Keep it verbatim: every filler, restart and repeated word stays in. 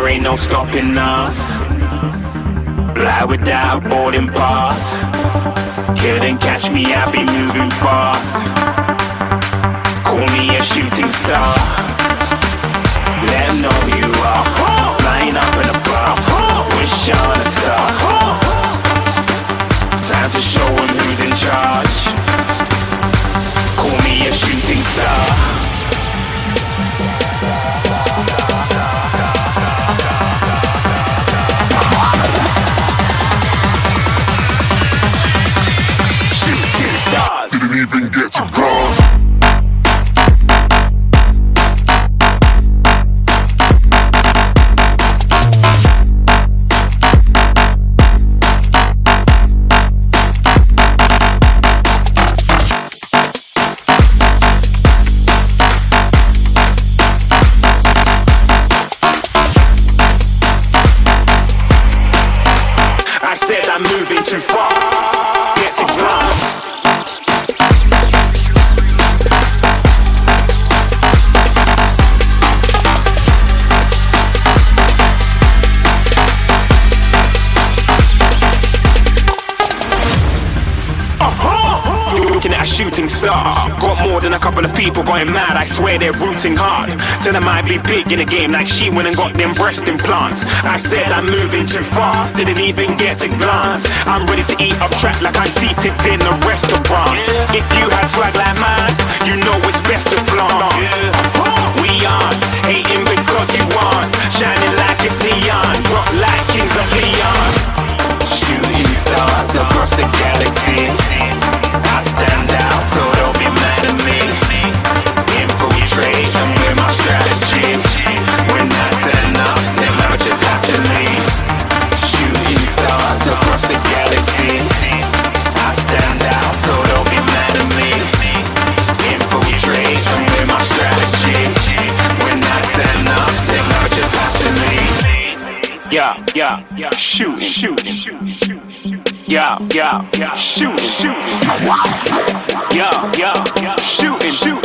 ain't no stopping us. Fly without boarding pass. Couldn't catch me, I be moving fast. Call me a shooting star. Let 'em know who you are. Flying up in a bar. Wish on a star. Time to show 'em who's in charge. Call me a shooting star. Didn't even get to cross. I said I'm moving too far. Get to glass. Looking at a shooting star. Got more than a couple of people going mad, I swear they're rooting hard. Tell them I be big in the game like she went and got them breast implants. I said I'm moving too fast, didn't even get to glance. I'm ready to eat up track like I'm seated in a restaurant. If you had swag like mine, you know it's best to flaunt. We aren't hating because you aren't shining like it's neon, rock like kings of Leon. Shooting stars across the galaxy. I stand out, so don't be mad at me. Infiltrate, I'm with my strategy. When I turn up, them amateurs have to leave. Shooting stars across the galaxy. I stand out, so don't be mad at me. Infiltrate, I'm with my strategy. When I turn up, them amateurs have to leave. Yeah, yeah, yeah, shoot, shoot, shoot, shoot. Yeah, yeah, yeah, shooting, shooting. Yeah, yeah, yeah, shooting, shooting.